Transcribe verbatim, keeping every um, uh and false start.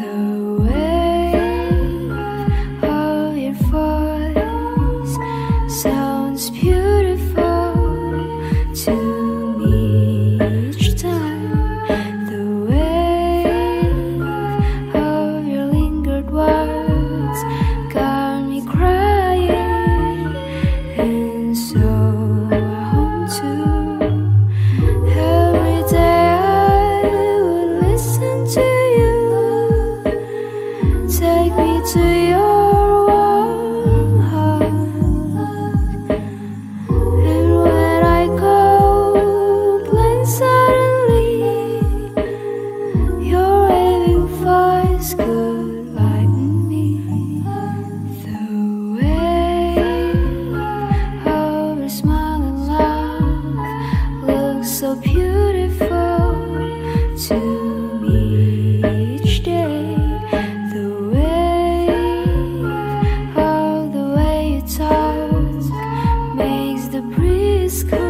Sounds beautiful to me each time. The wave of your lingered words got me crying, and so I home too. Every day I would listen to you, take me to your could lighten me. The way of your smile and laugh looks so beautiful to me each day. The way of the way you talk makes the breeze come.